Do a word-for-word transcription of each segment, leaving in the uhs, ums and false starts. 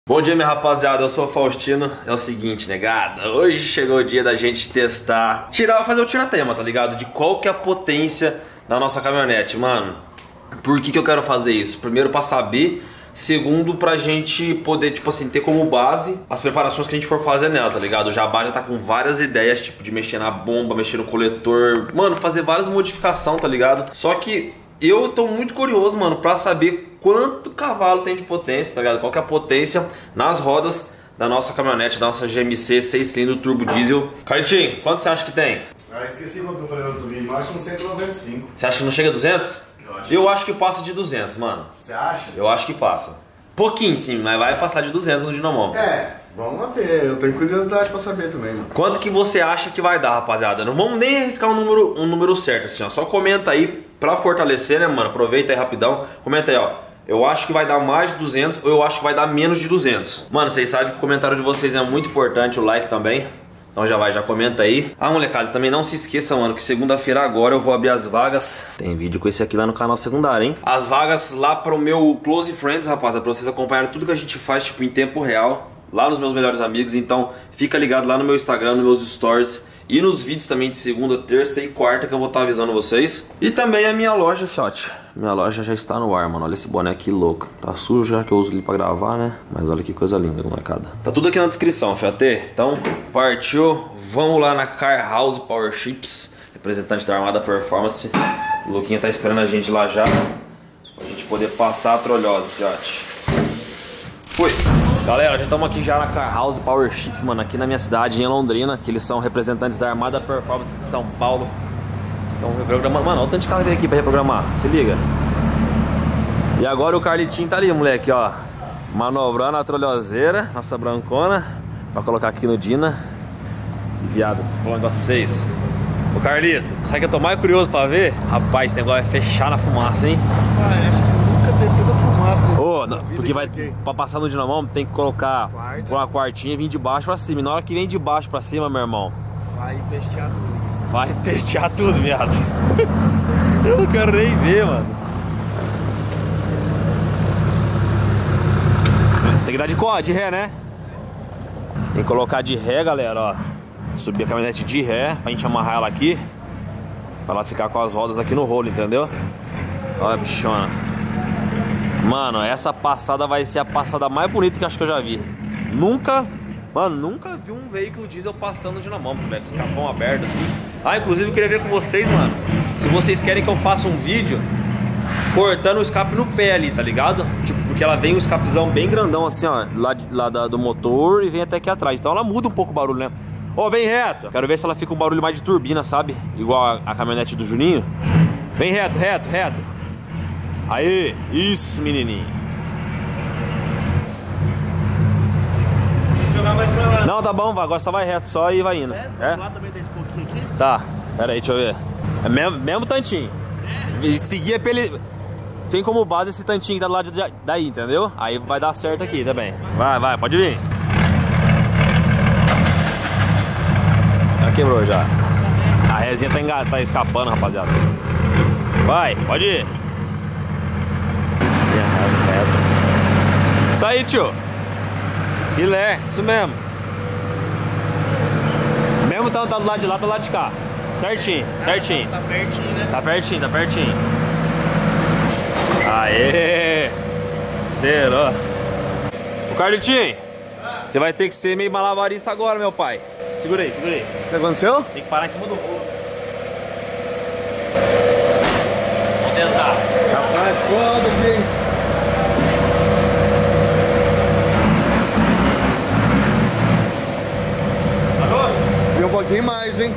Bom dia, minha rapaziada, eu sou o Faustino. É o seguinte, negada, hoje chegou o dia da gente testar, tirar, fazer o tiratema, tá ligado? De qual que é a potência da nossa caminhonete, mano. Por que que eu quero fazer isso? Primeiro pra saber, segundo pra gente poder, tipo assim, ter como base as preparações que a gente for fazer nela, tá ligado? O Jabá já tá com várias ideias, tipo, de mexer na bomba, mexer no coletor, mano, fazer várias modificações, tá ligado? Só que eu tô muito curioso, mano, pra saber quanto cavalo tem de potência, tá ligado? Qual que é a potência nas rodas da nossa caminhonete, da nossa G M C seis cilindros turbo diesel. Carlitinho, quanto você acha que tem? Ah, esqueci quanto eu falei no outro vídeo, mas acho que uns cento e noventa e cinco. Você acha que não chega a duzentos? Eu acho, eu acho que passa de duzentos, mano. Você acha? Eu acho que passa. Pouquinho sim, mas vai passar de duzentos no dinamômetro. É, vamos ver, eu tenho curiosidade pra saber também, mano. Quanto que você acha que vai dar, rapaziada? Não vamos nem arriscar um número, um número certo, assim, ó. Só comenta aí pra fortalecer, né, mano? Aproveita aí rapidão. Comenta aí, ó. Eu acho que vai dar mais de duzentos ou eu acho que vai dar menos de duzentos. Mano, vocês sabem que o comentário de vocês é muito importante, o like também. Então já vai, já comenta aí. Ah, molecada, também não se esqueça, mano, que segunda-feira agora eu vou abrir as vagas. Tem vídeo com esse aqui lá no canal secundário, hein? As vagas lá pro meu Close Friends, rapaziada, pra vocês acompanharem tudo que a gente faz, tipo, em tempo real. Lá nos meus melhores amigos, então fica ligado lá no meu Instagram, nos meus stories. E nos vídeos também de segunda, terça e quarta que eu vou estar avisando vocês. E também a minha loja, fiote. Minha loja já está no ar, mano. Olha esse boné aqui louco. Tá sujo já que eu uso ali pra gravar, né? Mas olha que coisa linda, molecada. Tá tudo aqui na descrição, fiote. Então, partiu. Vamos lá na Car House Power Chips, representante da Armada Performance. O Luquinha tá esperando a gente lá já, pra gente poder passar a trolhosa, fiote. Fui! Galera, já estamos aqui já na Car House Power Chips, mano, aqui na minha cidade, em Londrina, que eles são representantes da Armada Performance de São Paulo. Estão reprogramando, mano, olha o tanto de carro que tem aqui pra reprogramar, se liga. E agora o Carlitinho tá ali, moleque, ó, manobrando a trolhoseira, nossa brancona, pra colocar aqui no Dina. Viado, vou falar um negócio pra vocês. Ô Carlito, sabe que eu tô mais curioso pra ver? Rapaz, esse negócio vai fechar na fumaça, hein? Ah, acho que nunca teve tanta fumaça. Ô, não, porque vai, pra passar no dinamômetro tem que colocar por uma quartinha e vir de baixo pra cima. E na hora que vem de baixo pra cima, meu irmão, vai pestear tudo. vai pestear tudo, viado. Eu não quero nem ver, mano. Tem que dar de có, de ré, né? Tem que colocar de ré, galera, ó. Subir a caminhonete de ré pra gente amarrar ela aqui, pra ela ficar com as rodas aqui no rolo, entendeu? Olha a bichona. Mano, essa passada vai ser a passada mais bonita que eu acho que eu já vi. Nunca, mano, nunca vi um veículo diesel passando de dinamômetro, velho, com capão aberto assim. Ah, inclusive eu queria ver com vocês, mano, se vocês querem que eu faça um vídeo cortando o escape no pé ali, tá ligado? Tipo, porque ela vem um escapezão bem grandão assim, ó, lá, de, lá da, do motor e vem até aqui atrás. Então ela muda um pouco o barulho, né? Ô, oh, vem reto. Quero ver se ela fica um barulho mais de turbina, sabe? Igual a, a caminhonete do Juninho. Vem reto, reto, reto. Aí, isso, menininho. Vou jogar mais pra lá. Não, tá bom, agora só vai reto, só e vai indo. É? É? Lá também tem esse pouquinho aqui? Tá, pera aí, deixa eu ver. É mesmo, mesmo tantinho. É? Seguir pelo... Tem como base esse tantinho que tá do lado de, daí, entendeu? Aí vai dar certo aqui também. Vai, vai, pode vir. Já quebrou já. A resinha tá, enga... tá escapando, rapaziada. Vai, pode ir. Isso aí, tio. Filé, isso mesmo. Mesmo tá do lado de lá, tá do lado de cá. Certinho, certinho. Tá pertinho, né? Tá pertinho, tá pertinho. Aê! Zerou. Ô Carlitinho, ah. Você vai ter que ser meio malabarista agora, meu pai. Segura aí, segura aí. O que aconteceu? Tem que parar em cima do rolo. Vamos tentar. Rapaz, foda aqui. Parou? Viu um pouquinho mais, hein?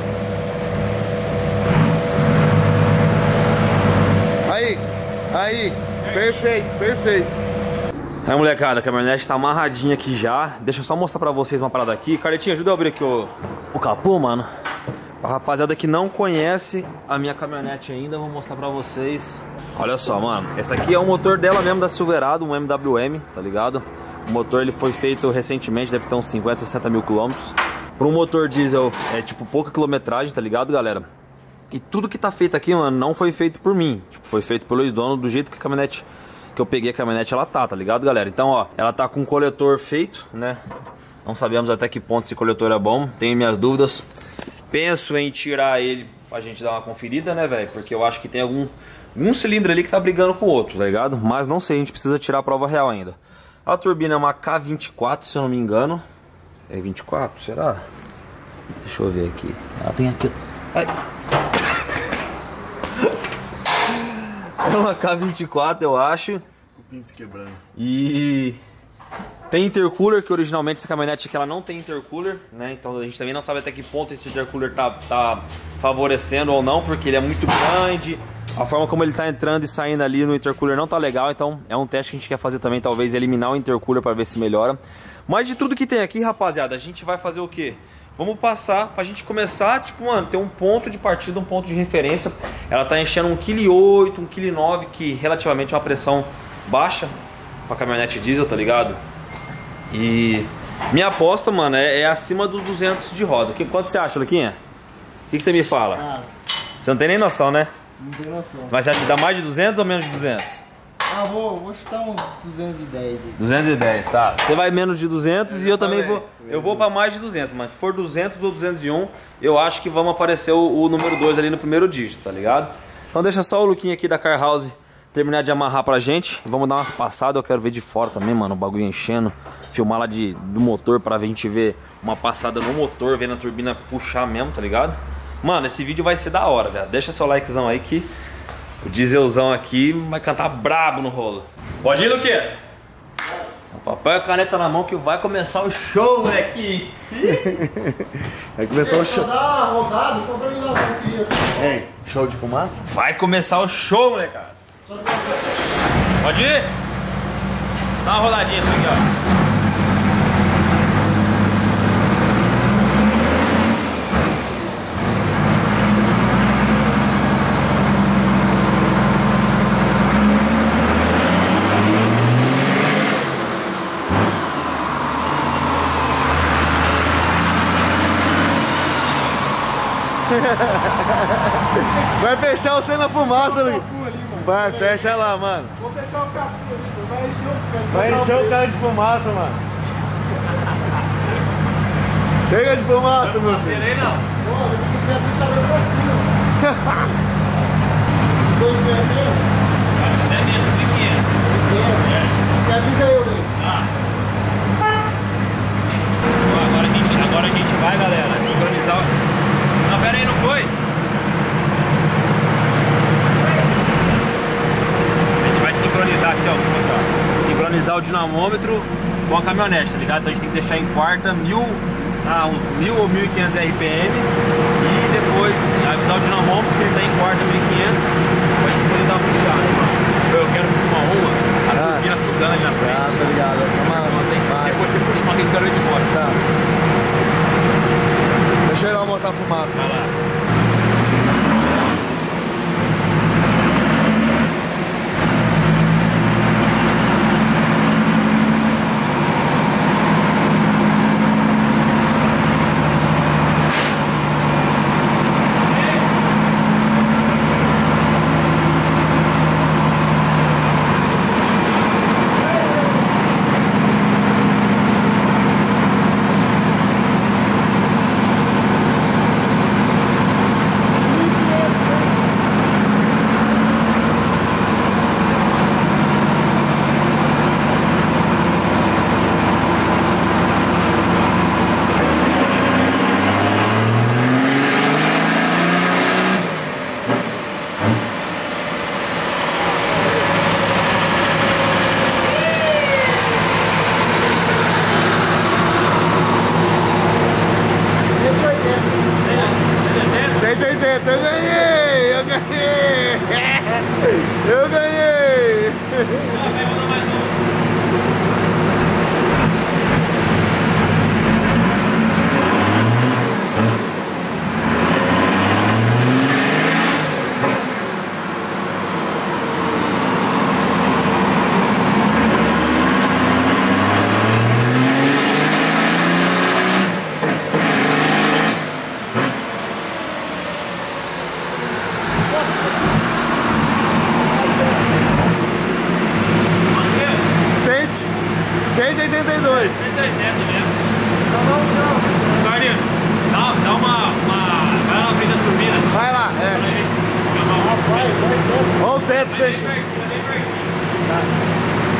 Aí, aí, perfeito, perfeito. Aí, molecada, a caminhonete tá amarradinha aqui já. Deixa eu só mostrar pra vocês uma parada aqui. Carletinho, ajuda eu a abrir aqui o, o capô, mano. Pra rapaziada que não conhece a minha caminhonete ainda, eu vou mostrar pra vocês. Olha só, mano. Esse aqui é o motor dela mesmo, da Silverado, um M W M, tá ligado? O motor ele foi feito recentemente, deve ter uns cinquenta, sessenta mil quilômetros. Para um motor diesel é tipo pouca quilometragem, tá ligado, galera? E tudo que tá feito aqui, mano, não foi feito por mim. Tipo, foi feito pelos donos do jeito que a caminhonete que eu peguei a caminhonete, ela tá, tá ligado, galera? Então, ó, ela tá com o coletor feito, né? Não sabemos até que ponto esse coletor é bom, tenho minhas dúvidas. Penso em tirar ele pra gente dar uma conferida, né, velho? Porque eu acho que tem algum um cilindro ali que tá brigando com o outro, tá ligado? Mas não sei, a gente precisa tirar a prova real ainda. A turbina é uma K vinte e quatro, se eu não me engano. É vinte e quatro, será? Deixa eu ver aqui. Ela tem aqui... Ai. É uma K vinte e quatro, eu acho. O pin se quebrando. E... tem intercooler, que originalmente essa caminhonete aqui ela não tem intercooler, né? Então a gente também não sabe até que ponto esse intercooler tá, tá favorecendo ou não, porque ele é muito grande. A forma como ele tá entrando e saindo ali no intercooler não tá legal, então é um teste que a gente quer fazer também, talvez eliminar o intercooler para ver se melhora. Mas de tudo que tem aqui, rapaziada, a gente vai fazer o quê? Vamos passar pra gente começar, tipo, mano, ter um ponto de partida, um ponto de referência. Ela tá enchendo um vírgula oito quilos, um vírgula nove quilos, que relativamente é uma pressão baixa pra caminhonete diesel, tá ligado? E minha aposta, mano, é, é acima dos duzentos de roda. Que, quanto você acha, Luquinha? O que, que você me fala? Ah, Você não tem nem noção, né? não tem noção. Mas você acha que dá mais de duzentos ou menos de duzentos? Ah, vou, vou chutar uns duzentos e dez aí. duzentos e dez, tá. Você vai menos de duzentos Eu e eu já também falei. vou. Eu vou pra mais de duzentos, mas se for duzentos ou duzentos e um, eu acho que vamos aparecer o, o número dois ali no primeiro dígito, tá ligado? Então deixa só o Luquinha aqui da Car House terminar de amarrar pra gente. Vamos dar umas passadas, eu quero ver de fora também, mano, o bagulho enchendo. Filmar lá de, do motor pra a gente ver uma passada no motor, vendo a turbina puxar mesmo, tá ligado? Mano, esse vídeo vai ser da hora, velho. Deixa seu likezão aí que o dieselzão aqui vai cantar brabo no rolo. Pode ir, Luquinha? Papel e caneta na mão que vai começar o show, moleque. Vai começar o show. Só dá uma rodada só pra mim dar uma conferida. Ei, show de fumaça? Vai começar o show, moleque. Pode ir? Dá uma rodadinha isso aqui, ó. Vai fechar você na fumaça, Luiz. Vai, fecha lá, mano. Vou fechar o capô ali, vai encher o carro. Vai encher o carro de fumaça, mano. Chega de fumaça, meu filho. Não não. Pô, eu tenho que deixar ele pra cima. Dois vermelhos? Até menos de quinhentos. Você avisa eu, Lei. Agora a gente, agora a gente vai, galera, sincronizar. Não, pera aí, não foi? A gente vai sincronizar aqui, ó, ó. Sincronizar o dinamômetro com a caminhonete, tá ligado? Então a gente tem que deixar em quarta mil, ah, uns mil ou mil e quinhentos R P M e depois avisar o dinamômetro que ele tá em quarta mil e quinhentos pra gente poder dar uma puxada, mano. Eu quero filmar uma, a Ah. turbina sugando ali na frente. Ah, tá ligado. Vai ficar massa. Vai. Depois você puxa uma que eu quero ir de fora. Tá. Deixa eu ir lá mostrar a fumaça. Vai lá. dois. cento e oitenta mesmo. Tá bom, então. Carlinhos, dá, dá uma, uma... Vai lá na frente da turbina. Vai lá, é. Vai, vai, vai. Olha o teto fechado. Tá.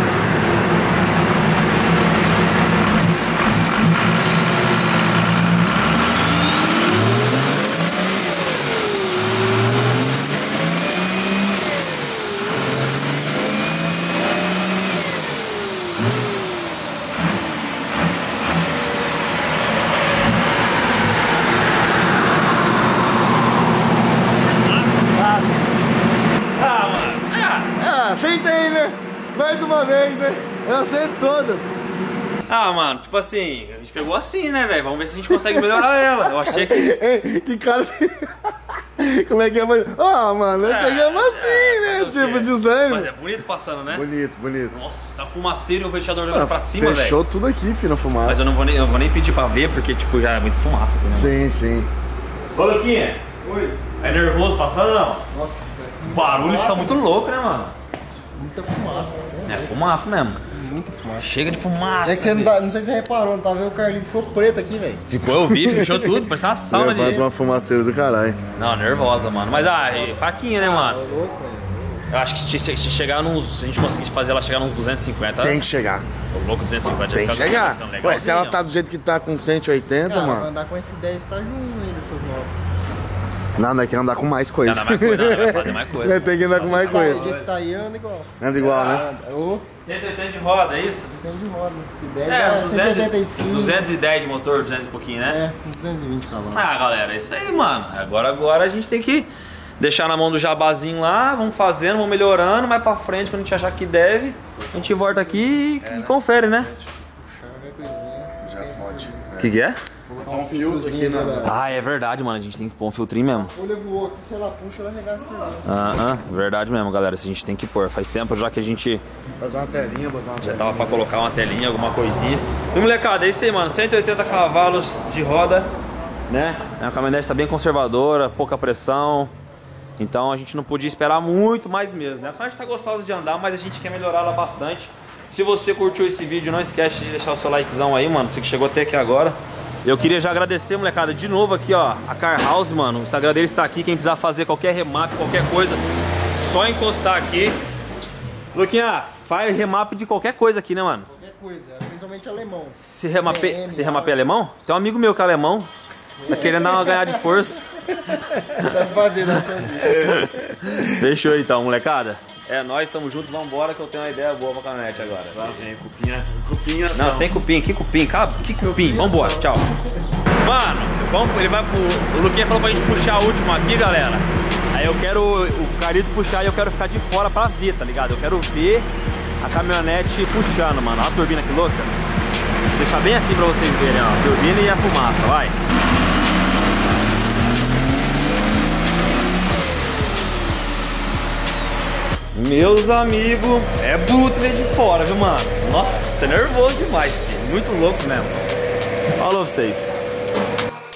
Acertei, né? Mais uma vez, né? Eu acerto todas. Ah, mano, tipo assim, a gente pegou assim, né, velho? Vamos ver se a gente consegue melhorar ela. Eu achei que... Ei, que cara... Como é que é? Ah, mano, nós É, pegamos assim, né? é, tipo, é. desânimo. Mas é bonito passando, né? Bonito, bonito. Nossa, a fumaceira e o ventilador jogando Ah, pra cima, velho. fechou tudo aqui, filho, na fumaça. Mas eu não vou nem, eu vou nem pedir pra ver, porque, tipo, já é muito fumaça aqui, né? Sim, sim. Ô, Luquinha. Oi. É nervoso passando, não? Nossa. O barulho fica muito louco, né, mano? Muita fumaça. É fumaça mesmo. Muita fumaça. Chega de fumaça. É que você não, dá, não sei se você reparou, não tá vendo o Carlinhos ficou preto aqui, velho. Ficou, eu vi, fechou tudo, parecia uma sauna Levanta de... uma fumaceira do caralho. Não, nervosa, mano. Mas, ah, e faquinha, né, mano? Tá louco, velho. Eu acho que se, se chegar nos... Se a gente conseguir fazer ela chegar nos duzentos e cinquenta... Tem que chegar. Tô louco, duzentos e cinquenta. Tem que já fica chegar. ficando Ué, se legalzinho, ela ó. tá do jeito que tá com cento e oitenta, Cara, vai mano. andar com esse dez tá junto ainda, seus novos. Não, não é que andar com mais Não, coisa. não, mais coisa, não, vai fazer mais coisa. Tem que andar com mais O coisa. jeito que tá aí anda igual. Anda igual, né? Anda. Ô, cento e oitenta de roda, é isso? tem de roda. Se der, É, é duzentos, cento e oitenta e cinco. duzentos e dez de motor, duzentos e pouquinho, né? É, duzentos e vinte cavalos. Ah, galera, é isso aí, mano. Agora, agora a gente tem que deixar na mão do jabazinho lá, vamos fazendo, vamos melhorando, mais pra frente, quando a gente achar que deve, a gente volta aqui e, e confere, né? Já fode. O que que é? Botar um filtro aqui na... Ah, é verdade, mano. A gente tem que pôr um filtrinho mesmo. A folha voou aqui, se ela puxa, ela arregaça tudo. Ah, ah, verdade mesmo, galera. A gente tem que pôr. Faz tempo já que a gente Fazer uma telinha, botar uma já telinha. tava pra colocar uma telinha, alguma coisinha. E molecada, é isso aí, mano. cento e oitenta cavalos de roda, né? A caminhonete tá bem conservadora, pouca pressão. Então a gente não podia esperar muito mais mesmo, né? A caminhonete tá gostosa de andar, mas a gente quer melhorar ela bastante. Se você curtiu esse vídeo, não esquece de deixar o seu likezão aí, mano. Você que chegou até aqui agora. Eu queria já agradecer, molecada, de novo aqui, ó, a Car House, mano. O Instagram deles está aqui. Quem precisar fazer qualquer remap, qualquer coisa, só encostar aqui. Luquinha, faz remap de qualquer coisa aqui, né, mano? Qualquer coisa, principalmente alemão. Você remape... Você remapeia alemão? Tem um amigo meu que é alemão. Tá querendo dar uma ganhada de força. Dá pra fazer, dá pra fazer. Fechou então, molecada. É, nós estamos juntos, vambora que eu tenho uma ideia boa pra caminhonete agora. Lá vem, cupinha, cupinha. Não, sem cupim, que cupim, cara, que cupim, vambora, tchau. Mano, vamos, ele vai pro... O Luquinha falou pra gente puxar a última aqui, galera. Aí eu quero o Carito puxar e eu quero ficar de fora pra ver, tá ligado? Eu quero ver a caminhonete puxando, mano. Olha a turbina que louca. Vou deixar bem assim pra vocês verem, ó. A turbina e a fumaça, vai. Meus amigos, é bruto ver de fora, viu, mano? Nossa, é nervoso demais, filho. Muito louco mesmo. Falou pra vocês.